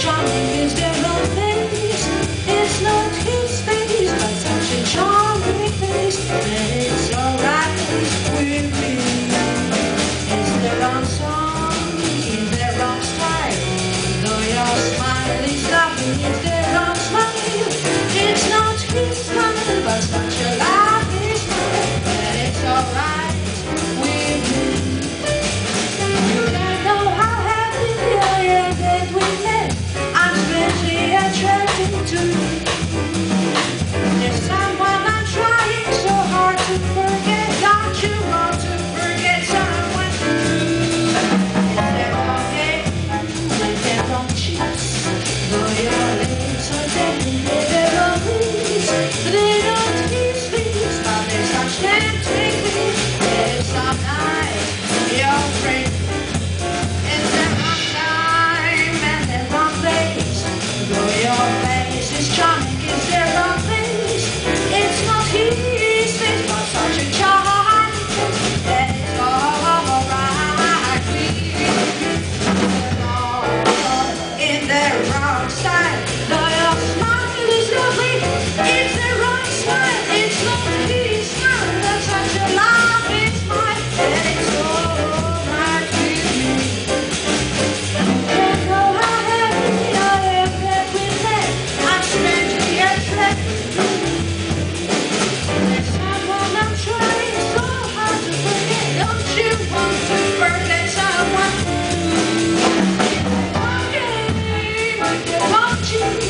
charming is their own face. It's not his face, but such a charming face that it's alright with me. It's their own song, it's their own style. Though your smile is lovely, it's their own smile. It's not his smile, but such a lovely smile that it's alright with me. You don't know how happy I am that we met. I'm especially attracted to you. There's someone I'm trying so hard to forget. Don't you want to forget someone new? Is there no head with their own cheeks? Though your lips are deadly with their own lips. They don't kiss these, but they're such tempting things. There's some night, your friend. It's their wrong time and their wrong place. Though your face is charming, it's their wrong face. It's not his face, but such a charming face that it's alright with you. They're all in their wrong style. Though your smile is lovely, it's their wrong smile. It's not his smile, that's such a lovely smile that it's alright with you. Don't know how happy I am that we met. I'm strangely attracted to you. There's someone I'm trying so hard to forget. Don't you want to forget someone new? Okay, but you want you.